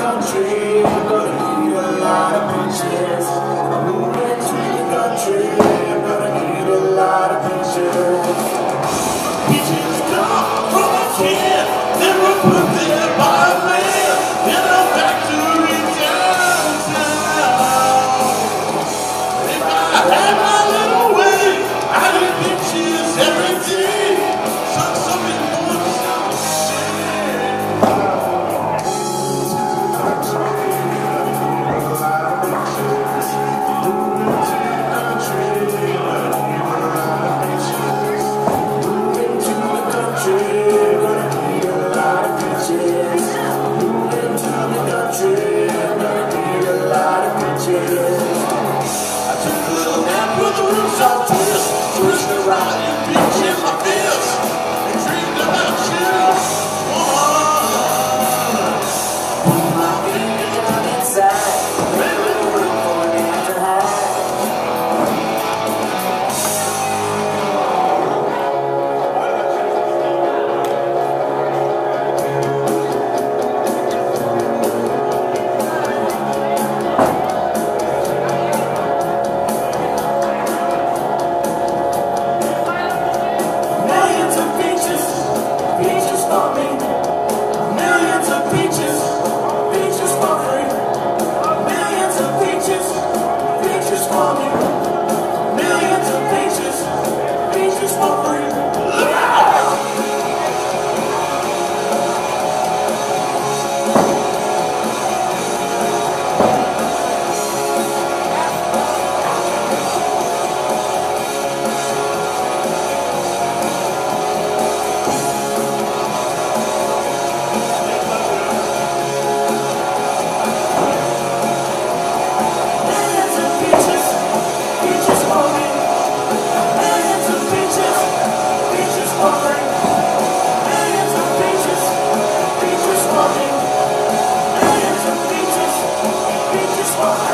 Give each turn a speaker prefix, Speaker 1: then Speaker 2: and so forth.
Speaker 1: country, gonna need a lot of peaches. I'm moving to the country, gonna need a lot of peaches. Peaches come from a can, they were put there by a man in a factory downtown. If I had my little way, I'd eat peaches every day. Some people would say. Twist around and bitch in my fist. And dreamed about you. Put my finger down inside. Really work for me to hide. Peaches,